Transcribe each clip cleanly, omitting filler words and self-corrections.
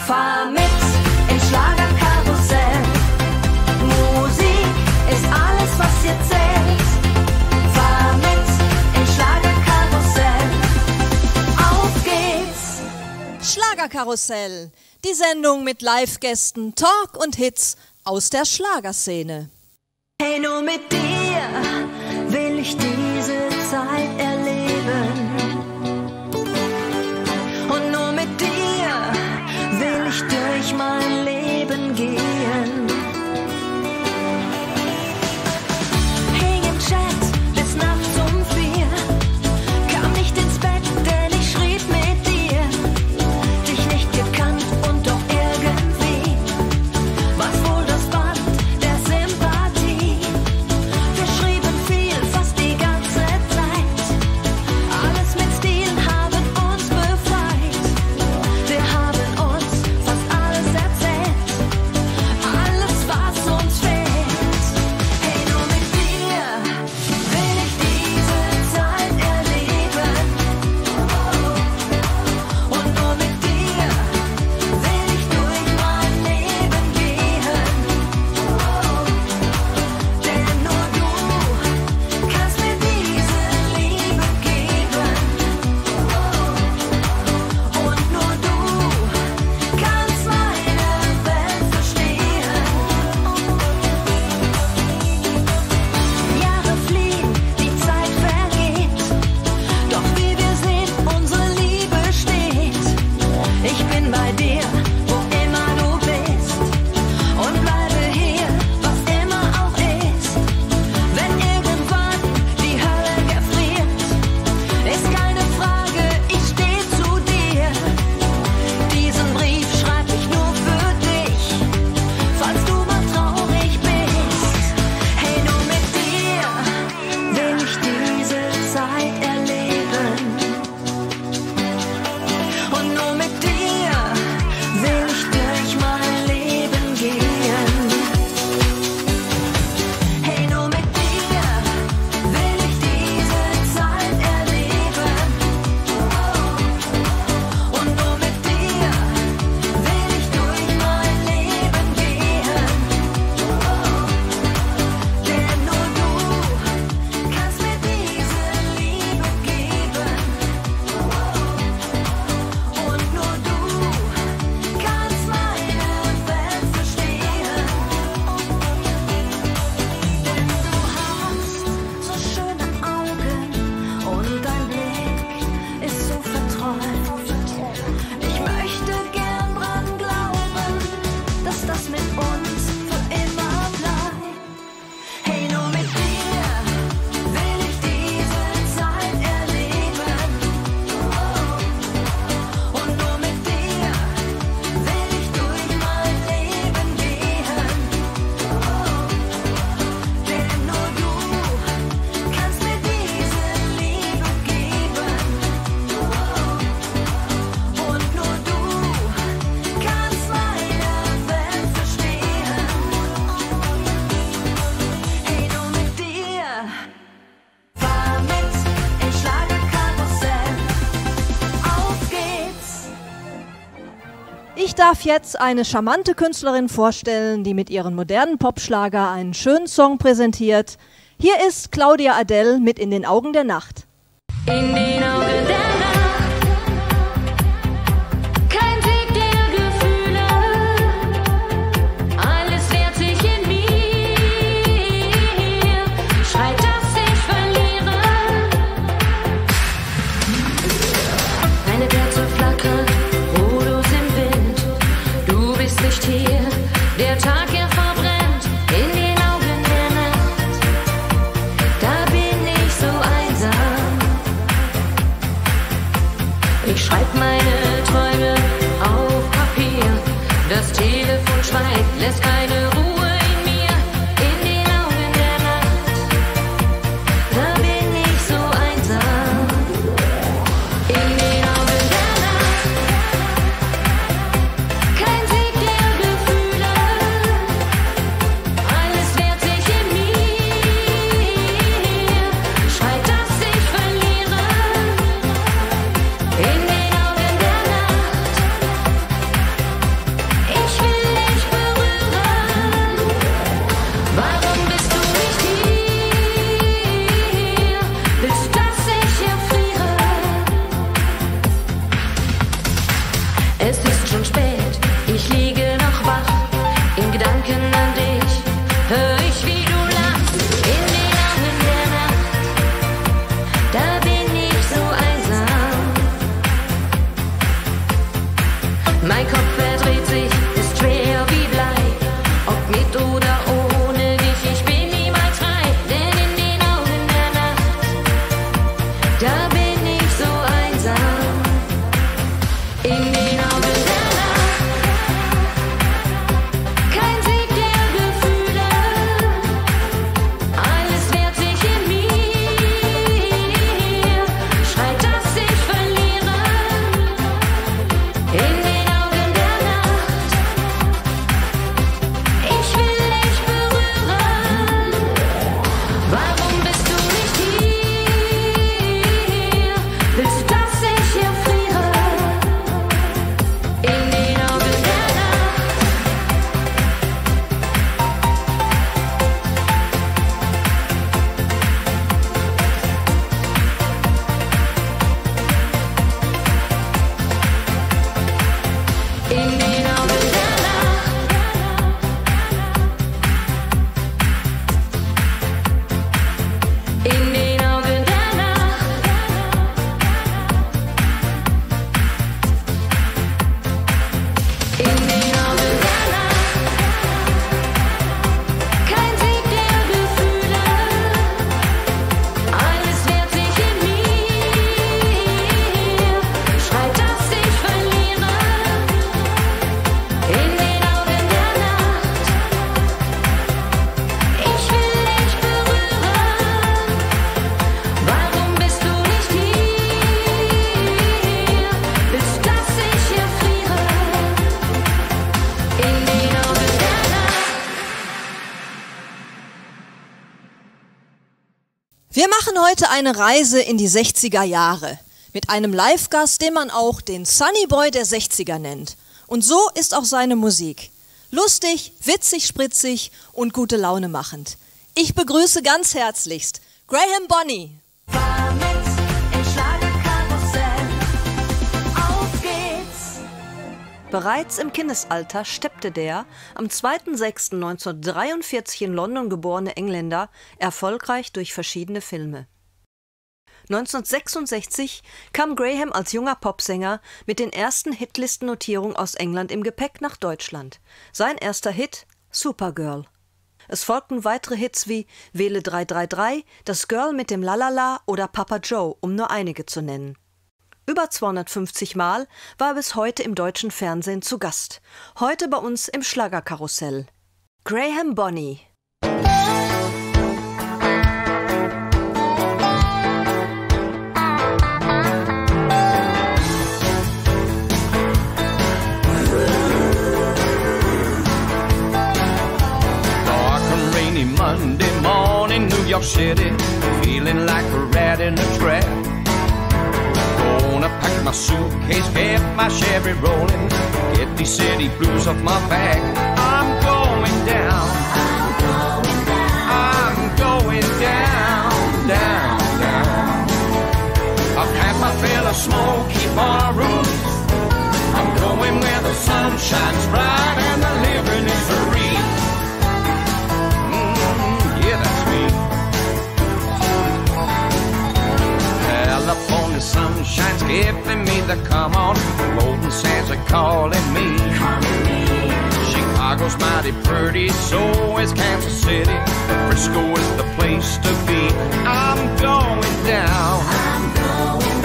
Fahr mit ins Schlagerkarussell. Musik ist alles, was ihr zählt. Fahr mit ins Schlagerkarussell. Auf geht's! Schlagerkarussell, die Sendung mit Live-Gästen, Talk und Hits aus der Schlagerszene. Hey, nur mit dir will ich diese Zeit erleben. Und nur mit dir will ich durch mein Leben gehen. Hing im Chat bis nachts um 4, kam nicht ins Bett, denn ich schrieb mit dir. Dich nicht gekannt und doch irgendwie war's wohl das Band der Sympathie. Wir schrieben viel, fast die ganze Zeit. Alles mit Stil, haben uns befreit. Wir haben uns fast alles erzählt. Alles, was uns fehlt. Hey, nur mit dir will ich diese Zeit erleben. Und nur mit dir will ich durch mein Leben gehen. Denn nur du kannst mir diese Liebe geben. Und nur du kannst meine Welt verstehen. Jahre fliehen, die Zeit vergeht. Doch wie wir sehen, unsere Liebe steht. Ich bin bei dir, wo immer du bist. Und bleibe hier, was immer auch ist. Wenn irgendwann die Hölle gefriert, ist keine Frage, ich steh zu dir. Diesen Brief schreib ich nur für dich, falls du mal traurig bist. Hey, nur mit dir will ich diese Zeit erleben. Und nur mit dir will ich durch mein Leben gehen. Hey, nur mit dir will ich diese Zeit erleben. Und nur mit dir will ich durch mein Leben gehen. Denn nur du kannst mir diese Liebe geben. Und nur du kannst meine Welt verstehen. Denn du hast so schöne Augen und dein Blick ist so verträumt. Ich möchte gern dran glauben, dass das mit uns für immer bleibt. Hey, nur mit dir will ich diese Zeit erleben. Und nur mit dir will ich durch mein Leben gehen. Denn nur du kannst mir diese Liebe geben. Und nur du kannst meine Welt verstehen. Hey, nur mit dir. Fahr mit ins Schlagerkarussell. Auf geht's! Ich darf jetzt eine charmante Künstlerin vorstellen, die mit ihren modernen Popschlager einen schönen Song präsentiert. Hier ist Claudia Adell mit In den Augen der Nacht. In den Augen der Nacht, kein Sieg der Gefühle, alles wehrt sich in mir, schreit, dass ich verliere. Eine Kerze flackert, ruhelos im Wind, du bist nicht hier, der Tag er verbrennt. In den Augen der Nacht, da bin ich so einsam. Ich schreib meine Träume auf Papier. Das Telefon schweigt, lässt keine Ruhe in mir. In den Augen der Nacht, da bin ich so einsam. In den Augen der Nacht, kein Sieg der Gefühle. Alles wehrt sich in mir, schreit, dass ich verliere. In den Augen der Nacht, Mein Kopf verdreht sich, ist schwer wie Blei. Ob mit oder ohne dich, ich bin niemals frei. Denn in den Augen der Nacht, da bin ich so einsam. In den Augen der Nacht, kein Sieg der Gefühle. Alles wehrt sich in mir, schreit, dass ich verliere. In den Augen der Nacht, ich will dich berühren. Warum bist du nicht hier? Willst du, dass ich erfriere? In den Augen der Nacht, in den Augen der Nacht, in den Augen der Nacht, in den Augen der Nacht, kein Sieg der Gefühle. Alles wehrt sich in mir, schreit, dass ich verliere. In den Augen der Nacht, ich will dich berühren. Warum bist du nicht hier? Willst du, dass ich erfriere? In den Augen der Nacht. Wir machen heute eine Reise in die 60er Jahre mit einem Live-Gast, den man auch den Sunny Boy der 60er nennt. Und so ist auch seine Musik. Lustig, witzig, spritzig und gute Laune machend. Ich begrüße ganz herzlichst Graham Bonney. Fahr mit im Schlagerkarussell. Auf geht's. Bereits im Kindesalter steppte der am 2.6.1943 in London geborene Engländer erfolgreich durch verschiedene Filme. 1966 kam Graham als junger Popsänger mit den ersten Hitlistennotierungen aus England im Gepäck nach Deutschland. Sein erster Hit: Supergirl. Es folgten weitere Hits wie Wähle 333, Das Girl mit dem Lalala oder Papa Joe, um nur einige zu nennen. Über 250 Mal war er bis heute im deutschen Fernsehen zu Gast. Heute bei uns im Schlagerkarussell. Graham Bonney. Dark and rainy Monday morning, New York City, feeling like a rat in a trap. Gonna pack my suitcase, get my Chevy rolling, get these city blues off my back. I'm going down, I'm going down, down, down. I've had my fill of smoky ballrooms. I'm going where the sun shines bright and the living is free. Yeah, that's me. California sunshine's giving me the come on. Golden sands are calling me. Chicago's mighty pretty, so is Kansas City. But Frisco is the place to be. I'm going down. I'm going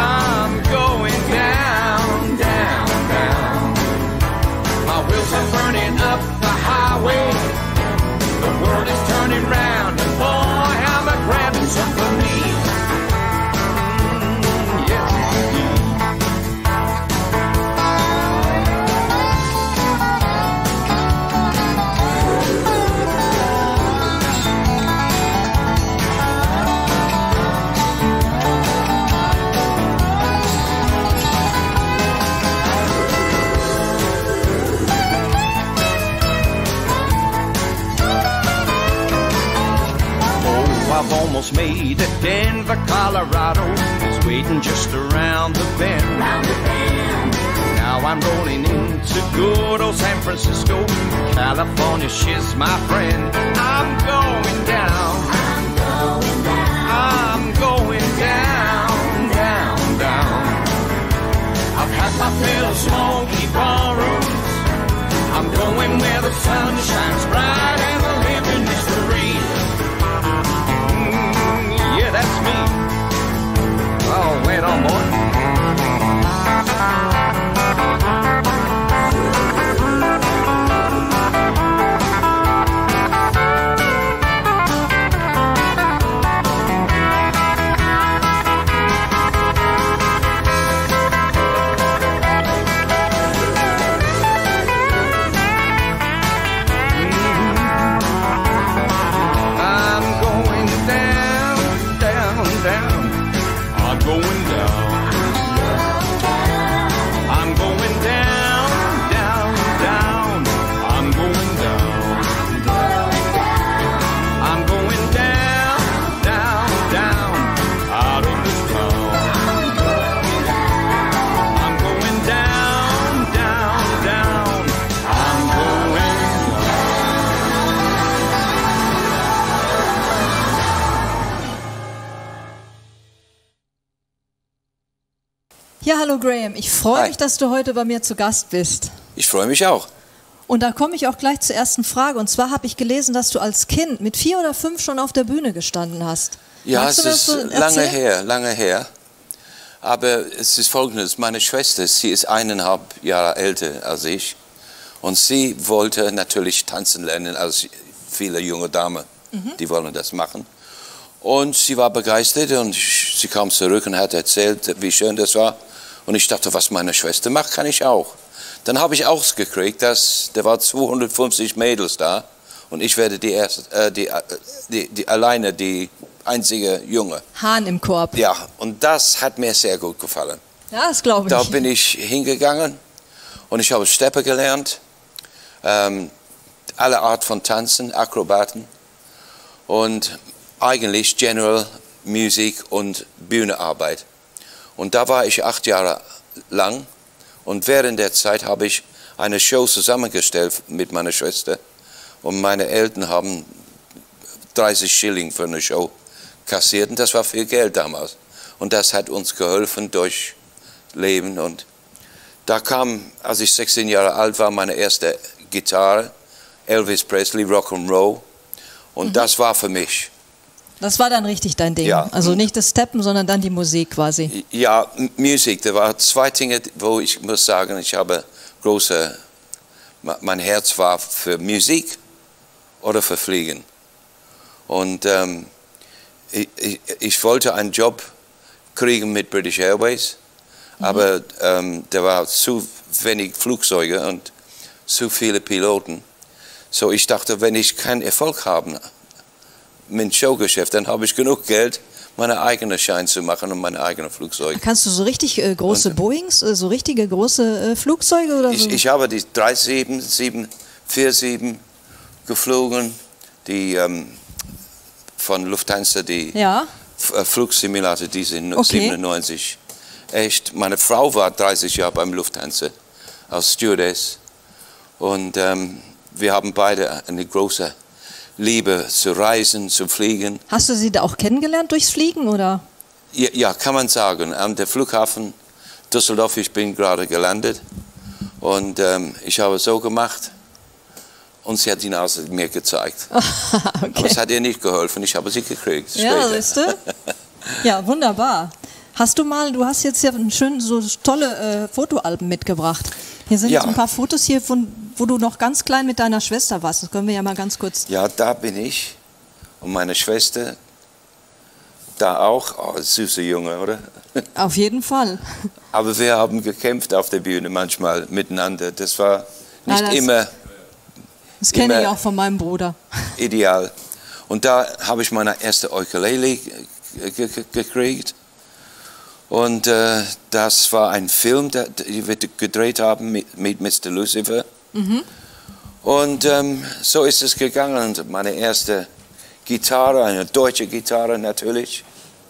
down, down, down. My wheels are burning up the highway. The world is turning round, and boy, I'm a grabbing symphony. Yes, indeed. I've almost made it. Denver, Colorado is waiting just around the bend. Now I'm rolling into good old San Francisco. California, she's my friend. I'm going down. I'm going down, down, down. I've had my my little smoky ballrooms. I'm going where the sun shines bright and the living is free. Yeah, that's me. Oh, wait on, boy. Ja, hallo Graham, ich freue mich, dass du heute bei mir zu Gast bist. Ich freue mich auch. Und da komme ich auch gleich zur ersten Frage. Und zwar habe ich gelesen, dass du als Kind mit 4 oder 5 schon auf der Bühne gestanden hast. Ja, es ist lange her. Aber es ist Folgendes, meine Schwester, sie ist 1,5 Jahre älter als ich. Und sie wollte natürlich tanzen lernen, als viele junge Damen, die wollen das machen. Und sie war begeistert und sie kam zurück und hat erzählt, wie schön das war. Und ich dachte, was meine Schwester macht, kann ich auch. Dann habe ich ausgekriegt, dass da waren 250 Mädels da und ich werde alleine die einzige Junge. Hahn im Korb. Ja, und das hat mir sehr gut gefallen. Ja, das glaube ich. Da bin ich hingegangen und ich habe Steppe gelernt, alle Art von Tanzen, Akrobaten und eigentlich General Musik und Bühnenarbeit. Und da war ich 8 Jahre lang und während der Zeit habe ich eine Show zusammengestellt mit meiner Schwester und meine Eltern haben 30 Schilling für eine Show kassiert und das war viel Geld damals. Und das hat uns geholfen durch Leben. Und da kam, als ich 16 Jahre alt war, meine erste Gitarre, Elvis Presley, Rock'n'Roll. Und das war für mich. Das war dann richtig dein Ding. Ja. Also nicht das Steppen, sondern dann die Musik quasi. Ja, Musik. Da waren 2 Dinge, wo ich muss sagen, ich habe mein Herz war für Musik oder für Fliegen. Und ich wollte einen Job kriegen mit British Airways, aber da waren zu wenig Flugzeuge und zu viele Piloten. So ich dachte, wenn ich keinen Erfolg habe mit Showgeschäft, dann habe ich genug Geld, meine eigenen Schein zu machen und meine eigenen Flugzeuge. Kannst du so richtig große Boeings, so richtige große Flugzeuge oder so? Ich habe die 377, 47 geflogen, die von Lufthansa, die Flugsimulator, die sind 97. Echt, meine Frau war 30 Jahre beim Lufthansa als Stewardess und wir haben beide eine große Liebe zu reisen, zu fliegen. Hast du sie da auch kennengelernt durchs Fliegen, oder? Ja, kann man sagen. Am der Flughafen Düsseldorf, ich bin gerade gelandet und ich habe so gemacht und sie hat die Nase mir gezeigt. Okay. Aber es hat ihr nicht geholfen, ich habe sie gekriegt. Ja, siehst du? Ja, wunderbar. Du hast jetzt ja so tolle Fotoalben mitgebracht. Hier sind jetzt ein paar Fotos hier, wo du noch ganz klein mit deiner Schwester warst. Das können wir ja mal ganz kurz... Ja, da bin ich und meine Schwester da auch. Oh, süße Junge, oder? Auf jeden Fall. Aber wir haben gekämpft auf der Bühne manchmal miteinander. Das war nicht immer... Das kenne ich auch von meinem Bruder. Ideal. Und da habe ich meine erste Ukulele gekriegt. Und das war ein Film, den wir gedreht haben mit Mr. Lucifer. Und so ist es gegangen. Und meine erste Gitarre, eine deutsche Gitarre natürlich.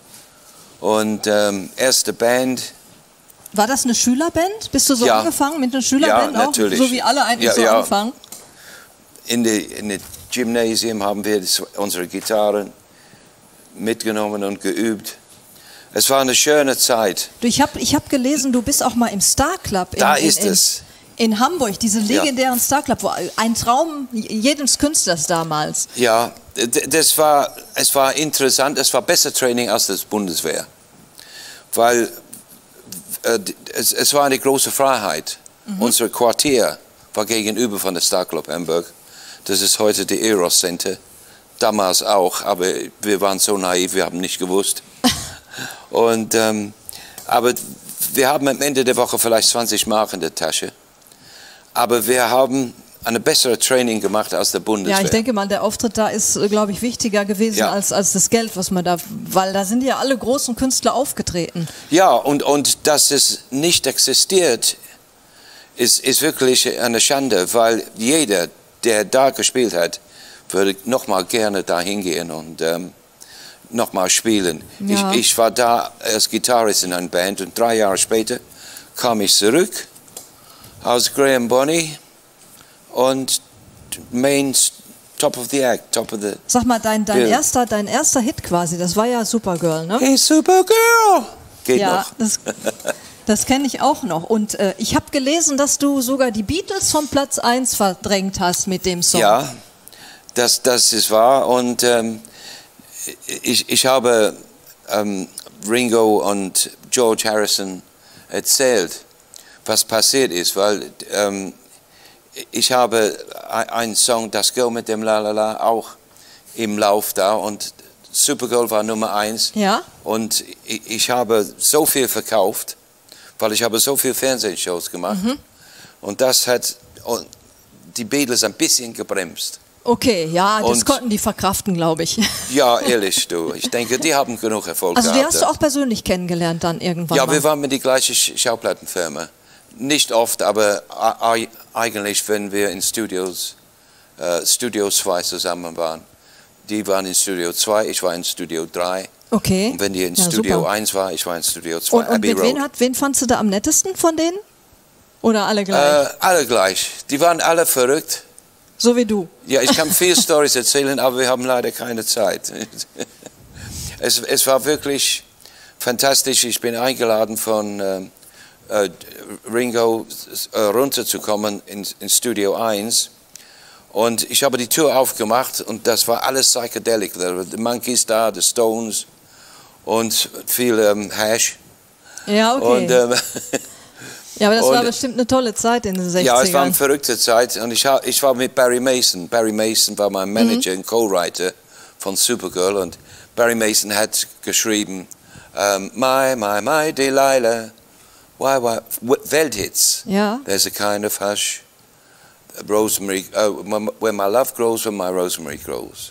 Und erste Band. War das eine Schülerband? Bist du so angefangen mit einer Schülerband auch? Natürlich. So wie alle eigentlich so anfangen? In der Gymnasium haben wir unsere Gitarren mitgenommen und geübt. Es war eine schöne Zeit. Du, ich hab gelesen, du bist auch mal im Star Club in Hamburg, diesen legendären Star Club, wo ein Traum jedes Künstlers damals. Ja, es war interessant, es war besser Training als das Bundeswehr, weil es war eine große Freiheit. Unser Quartier war gegenüber von der Star Club Hamburg. Das ist heute die Eros Center. Damals auch, aber wir waren so naiv, wir haben nicht gewusst. Und, aber wir haben am Ende der Woche vielleicht 20 Mark in der Tasche. Aber wir haben eine bessere Training gemacht als der Bundeswehr. Ja, ich denke mal, der Auftritt da ist, glaube ich, wichtiger gewesen als das Geld, was man da, weil da sind ja alle großen Künstler aufgetreten. Ja, und dass es nicht existiert, ist wirklich eine Schande, weil jeder, der da gespielt hat, würde nochmal gerne da hingehen und nochmal spielen. Ja. Ich war da als Gitarrist in einer Band und 3 Jahre später kam ich zurück aus Graham Bonney und Top of the Act, Top of the... Sag mal, dein erster Hit quasi, das war ja Supergirl, ne? Hey Supergirl! Geht ja, noch. Das kenne ich auch noch. Und ich habe gelesen, dass du sogar die Beatles vom Platz 1 verdrängt hast mit dem Song. Ja, das ist wahr. Und ich habe Ringo und George Harrison erzählt, was passiert ist, weil ich habe einen Song, Das Girl mit dem La La La, auch im Lauf da und Supergirl war Nummer 1. Ja. Und ich habe so viel verkauft, weil ich habe so viele Fernsehshows gemacht. Und das hat die Beatles ein bisschen gebremst. Okay, ja, das konnten die verkraften, glaube ich. Ja, ehrlich, du. Ich denke, die haben genug Erfolg gehabt. Also die hast du auch persönlich kennengelernt dann irgendwann Ja, mal. wir waren mit die gleiche Schauplattenfirma. Nicht oft, aber eigentlich, wenn wir in Studio 2 zusammen waren. Die waren in Studio 2, ich war in Studio 3. Okay. Und wenn die in Studio 1 war, ich war in Studio 2. Und mit wen fandst du da am nettesten von denen? Oder alle gleich? Alle gleich. Die waren alle verrückt. So wie du. Ja, ich kann viele Storys erzählen, aber wir haben leider keine Zeit. Es war wirklich fantastisch. Ich bin eingeladen von Ringo runterzukommen in Studio 1. Und ich habe die Tür aufgemacht und das war alles psychedelic. Die Monkeys da, die Stones und viel Hash. Ja, okay. Und, ja, aber das war bestimmt eine tolle Zeit in den 60ern. Ja, es war eine verrückte Zeit und ich war mit Barry Mason. Barry Mason war mein Manager und Co-Writer von Supergirl und Barry Mason hat geschrieben, my Delilah, why, Welthits. Ja. There's a kind of hush, rosemary, where my love grows, where my rosemary grows.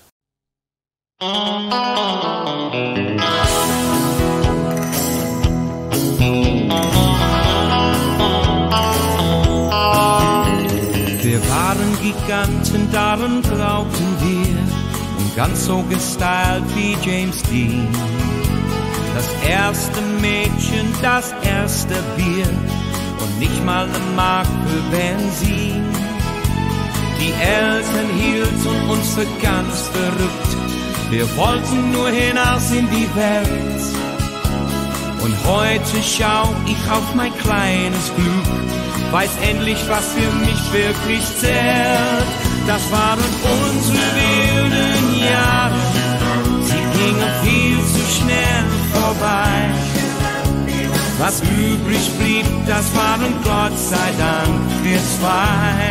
Wir waren Giganten, daran glaubten wir, und ganz so gestylt wie James Dean. Das erste Mädchen, das erste Bier und nicht mal eine Mark für Benzin. Die Eltern hielten uns für ganz verrückt, wir wollten nur hinaus in die Welt. Und heute schau ich auf mein kleines Glück, weiß endlich, was für mich wirklich zählt. Das waren unsere wilden Jahre, sie gingen viel zu schnell vorbei. Was übrig blieb, das waren Gott sei Dank wir zwei.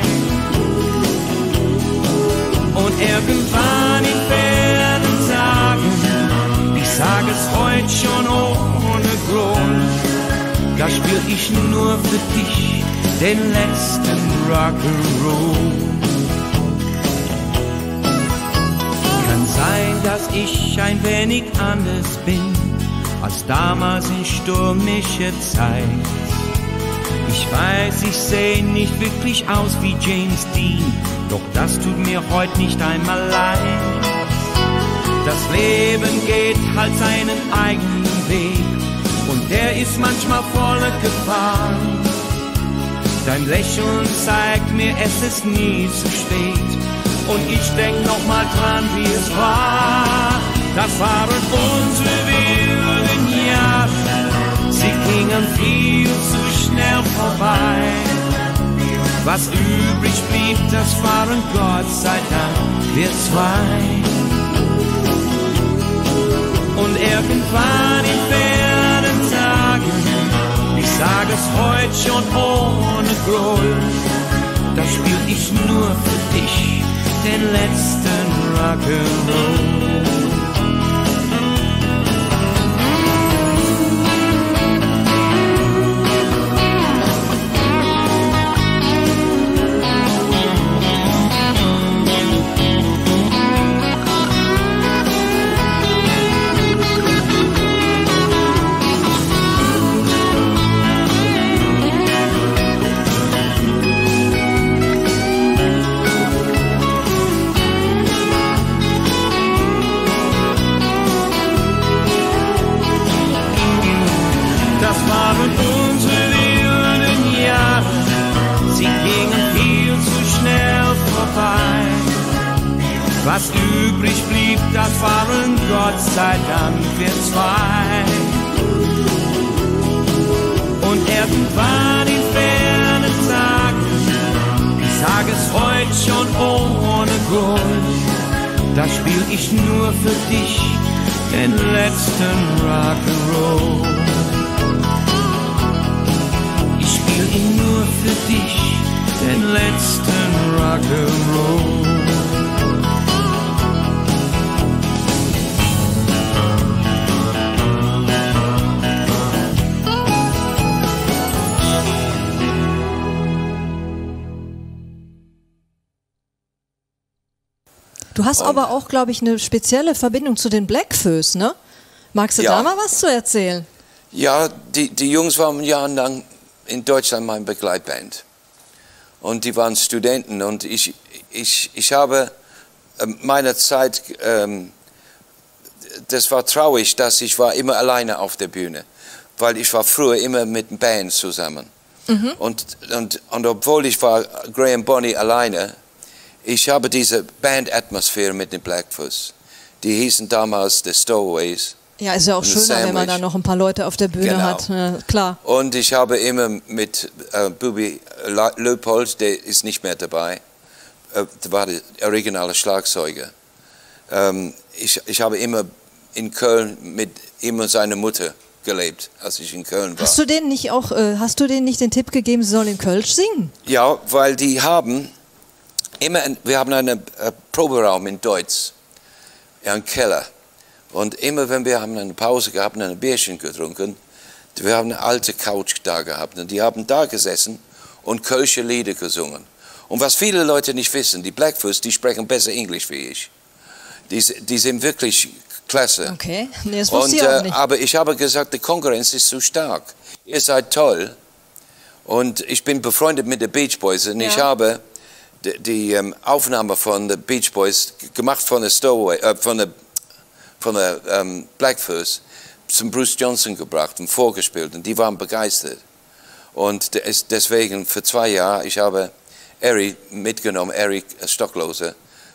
Und irgendwann in fernen Tagen, ich sage es heute schon ohne Grund, da spiel ich nur für dich den letzten Rock'n'Roll. Kann sein, dass ich ein wenig anders bin als damals in stürmischer Zeit. Ich weiß, ich sehe nicht wirklich aus wie James Dean, doch das tut mir heute nicht einmal leid. Das Leben geht halt seinen eigenen Weg und der ist manchmal voller Gefahr. Dein Lächeln zeigt mir, es ist nie zu spät und ich denk noch mal dran, wie es war. Das waren unsere wilden Jahre. gingen viel zu schnell vorbei. Was übrig blieb, das waren Gott sei Dank wir zwei. Und irgendwann in fernen Tagen, ich sage es heute schon ohne Groll, da spiel ich nur für dich den letzten Rock'n'Roll. Was übrig blieb, das waren Gott sei Dank wir zwei. Und irgendwann in fernen Tagen, ich sage es heute schon ohne Grund, da spiel ich nur für dich den letzten Rock'n'Roll. Ich spiel ihn nur für dich, den letzten Rock'n'Roll. Du hast aber auch, glaube ich, eine spezielle Verbindung zu den Blackfoes, ne? Magst du da mal was zu erzählen? Ja, die Jungs waren jahrelang in Deutschland meine Begleitband. Und die waren Studenten. Und ich habe meine Zeit, das war traurig, dass ich war immer alleine auf der Bühne. Weil ich war früher immer mit einer Band zusammen. Mhm. Und obwohl ich war Graham Bonney alleine, ich habe diese Bandatmosphäre mit den Blackfoes. Die hießen damals The Stowaways. Ja, ist ja auch schöner, wenn man da noch ein paar Leute auf der Bühne hat. Ja, klar. Und ich habe immer mit Bubi Leopold, der ist nicht mehr dabei, der war der originale Schlagzeuger. Ich habe immer in Köln mit ihm und seiner Mutter gelebt, als ich in Köln war. Hast du denen nicht den Tipp gegeben, sie sollen in Kölsch singen? Ja, weil die haben wir haben einen Proberaum in Deutz, einen Keller. Und immer wenn wir haben eine Pause gehabt und ein Bierchen getrunken, wir haben eine alte Couch da gehabt und die haben da gesessen und kölsche Lieder gesungen. Und was viele Leute nicht wissen, die Blackfoes, die sprechen besser Englisch wie ich. Die sind wirklich klasse. Okay, nee, das wusste ich auch nicht. Aber ich habe gesagt, die Konkurrenz ist zu stark. Ihr seid toll und ich bin befreundet mit den Beach Boys und ich habe die Aufnahme von den Beach Boys gemacht von der Blackfoes zum Bruce Johnson gebracht und vorgespielt und die waren begeistert. Und deswegen für 2 Jahre, ich habe Eric mitgenommen, Eric Stocklose,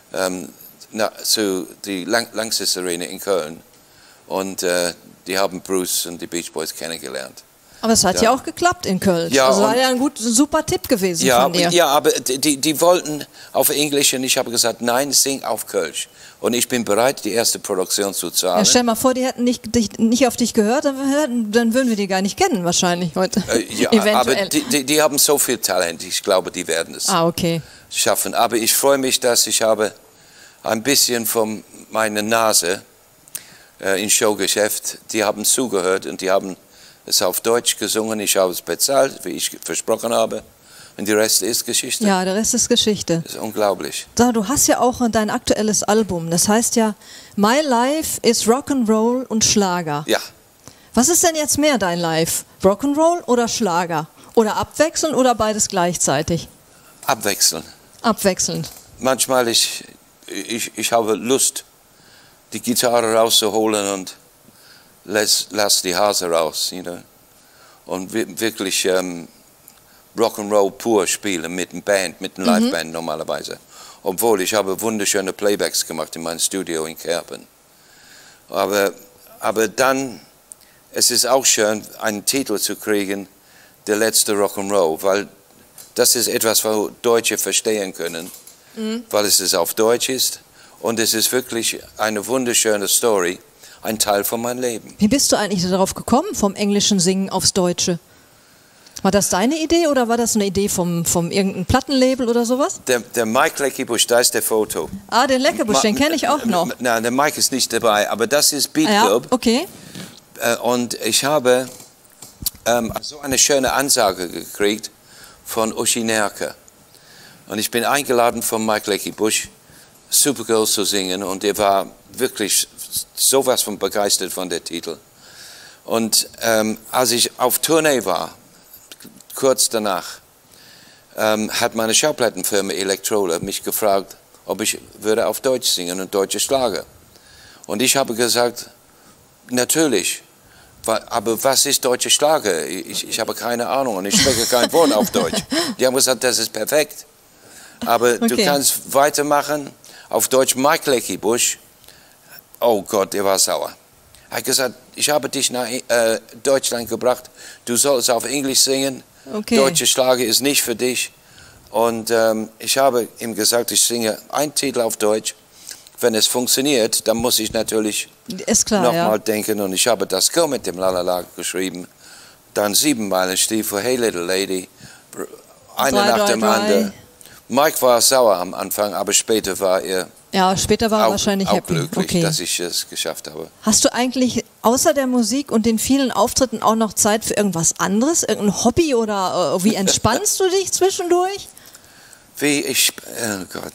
zu die Lanxess Arena in Köln und die haben Bruce und die Beach Boys kennengelernt. Aber es hat ja auch geklappt in Köln. Ja, also war ja ein super Tipp gewesen von dir. Ja, aber die wollten auf Englisch und ich habe gesagt, nein, sing auf Kölsch. Und ich bin bereit, die erste Produktion zu zahlen. Ja, stell mal vor, die hätten nicht auf dich gehört, dann würden wir die gar nicht kennen wahrscheinlich heute. Ja, eventuell. Aber die haben so viel Talent, ich glaube, die werden es schaffen. Aber ich freue mich, dass ich habe ein bisschen von meiner Nase im Showgeschäft, die haben zugehört und die haben es auf Deutsch gesungen, ich habe es bezahlt, wie ich versprochen habe. Und der Rest ist Geschichte. Ja, der Rest ist Geschichte. Das ist unglaublich. Du hast ja auch dein aktuelles Album, das heißt ja My Life is Rock'n'Roll und Schlager. Ja. Was ist denn jetzt mehr dein Life? Rock'n'Roll oder Schlager? Oder abwechselnd oder beides gleichzeitig? Abwechselnd. Abwechselnd. Manchmal ich habe Lust, die Gitarre rauszuholen und lass die Hase raus, you know? Und wirklich Rock'n'Roll pur spielen mit einer Band, mit einer Liveband normalerweise. Obwohl ich habe wunderschöne Playbacks gemacht in meinem Studio in Kerpen. Aber dann es ist auch schön, einen Titel zu kriegen, der letzte Rock'n'Roll, weil das ist etwas, wo Deutsche verstehen können, weil es ist auf Deutsch ist und es ist wirklich eine wunderschöne Story, ein Teil von meinem Leben. Wie bist du eigentlich darauf gekommen, vom englischen Singen aufs Deutsche? War das deine Idee oder war das eine Idee vom irgendeinem Plattenlabel oder sowas? Der Mike Leckebusch, da ist der Foto. Ah, den Leckebusch, den kenne ich auch noch. Nein, der Mike ist nicht dabei, aber das ist Beat Club. Ja, okay. Und ich habe so eine schöne Ansage gekriegt von Uschi Nerke. Und ich bin eingeladen von Mike Leckebusch, Supergirl zu singen. Und er war wirklich sowas von begeistert von der Titel. Und als ich auf Tournee war, kurz danach, hat meine Schallplattenfirma Elektrola mich gefragt, ob ich würde auf Deutsch singen und deutsche Schlager. Und ich habe gesagt, natürlich. Aber was ist deutsche Schlager? Ich habe keine Ahnung und ich spreche kein Wort auf Deutsch. Die haben gesagt, das ist perfekt. Aber du kannst weitermachen auf Deutsch. Mike Leckebusch, oh Gott, der war sauer. Er hat gesagt, ich habe dich nach Deutschland gebracht, du sollst auf Englisch singen. Deutsche Schlager ist nicht für dich. Und ich habe ihm gesagt, ich singe einen Titel auf Deutsch. Wenn es funktioniert, dann muss ich natürlich nochmal denken. Und ich habe das Go mit dem Lalala geschrieben. Dann 7 Meilenstiefel, Hey Little Lady, eine nach dem anderen. Mike war sauer am Anfang, aber später war er später war er wahrscheinlich auch happy. glücklich, dass ich es geschafft habe. Hast du eigentlich außer der Musik und den vielen Auftritten auch noch Zeit für irgendwas anderes? Irgendein Hobby oder wie entspannst du dich zwischendurch? Oh Gott.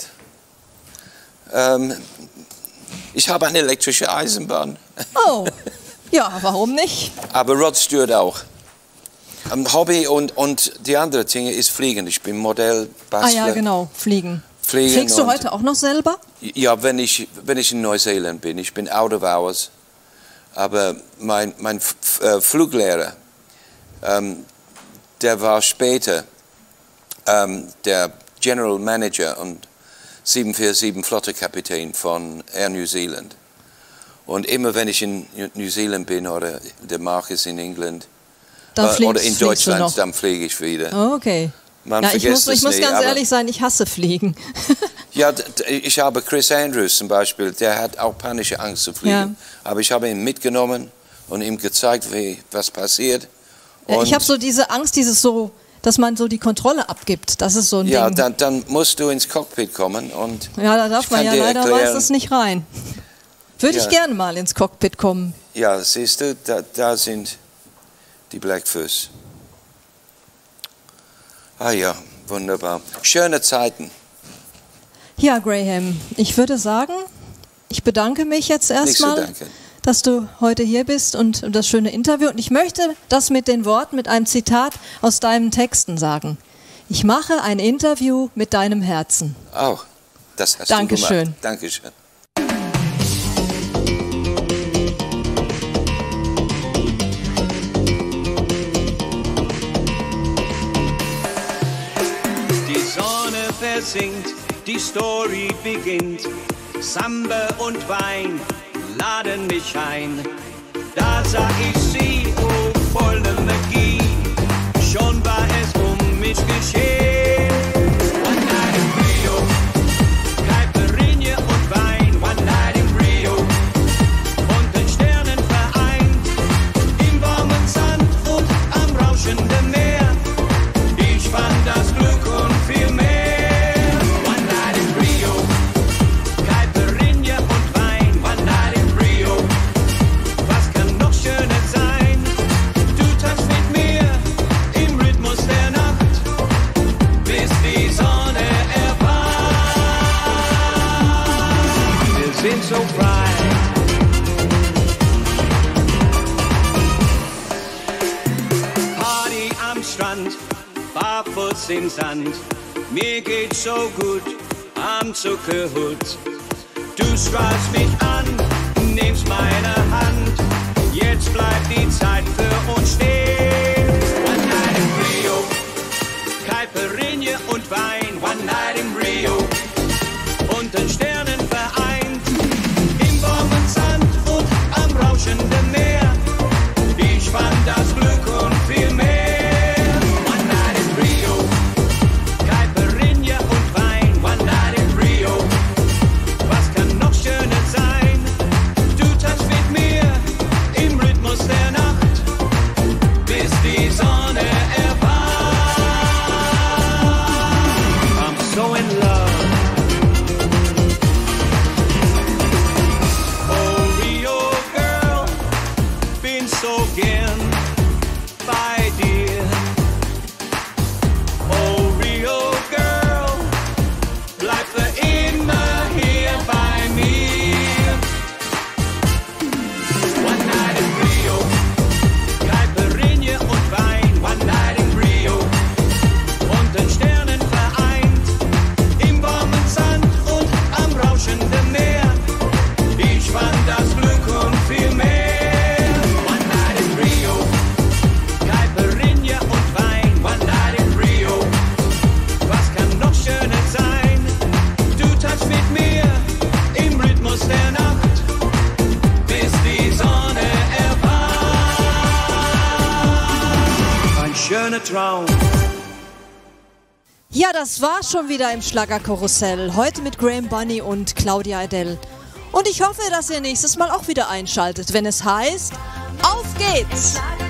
Ich habe eine elektrische Eisenbahn. Oh, ja, warum nicht? Aber Rod Stewart auch. Hobby und die andere Dinge ist Fliegen. Ich bin Modell, Bastler. Ah ja, genau, Fliegen. Fliegst du heute auch noch selber? Ja, wenn ich in Neuseeland bin. Ich bin out of hours. Aber mein Fluglehrer, der war später der General Manager und 747 Flottekapitän von Air New Zealand. Und immer wenn ich in New Zealand bin oder der Marcus in England oder in Deutschland, dann fliege ich wieder. Oh, okay. Ich muss ganz ehrlich sein, ich hasse Fliegen. Ja, ich habe Chris Andrews zum Beispiel, der hat auch panische Angst zu fliegen. Ja. Aber ich habe ihn mitgenommen und ihm gezeigt, was passiert. Und ich habe so diese Angst, dass man so die Kontrolle abgibt. Das ist so ein Ding. Ja, dann musst du ins Cockpit kommen. Und ja, da darf man ja leider meistens nicht rein. Würde ich gerne mal ins Cockpit kommen. Ja, siehst du, da sind die Blackfoot. Ah ja, wunderbar. Schöne Zeiten. Ja, Graham, ich würde sagen, ich bedanke mich jetzt erstmal, dass du heute hier bist und das schöne Interview. Und ich möchte das mit den Worten, mit einem Zitat aus deinen Texten sagen. Ich mache ein Interview mit deinem Herzen. Oh, das hast du gemacht. Dankeschön. Dankeschön. Singt, die Story beginnt. Samba und Wein laden mich ein. Da sah ich sie, oh volle Magie. Schon war es um mich geschehen. One night in Rio, Caipirinha und Wein. One night in Rio, und den Sternen vereint. Im warmen Sand und am rauschenden Meer. Ich fand das Glück und viel mehr. So frei. Party am Strand, barfuß im Sand. Mir geht's so gut am Zuckerhut. Du strahlst mich an, nimmst meine Hand. Jetzt bleibt die Zeit für uns stehen. One night in Rio, Caipirinha und Wein. One night in Rio, und den Sternen vereint. Meer. Ja, das war's schon wieder im Schlagerkarussell. Heute mit Graham Bunny und Claudia Adele. Und ich hoffe, dass ihr nächstes Mal auch wieder einschaltet, wenn es heißt, auf geht's!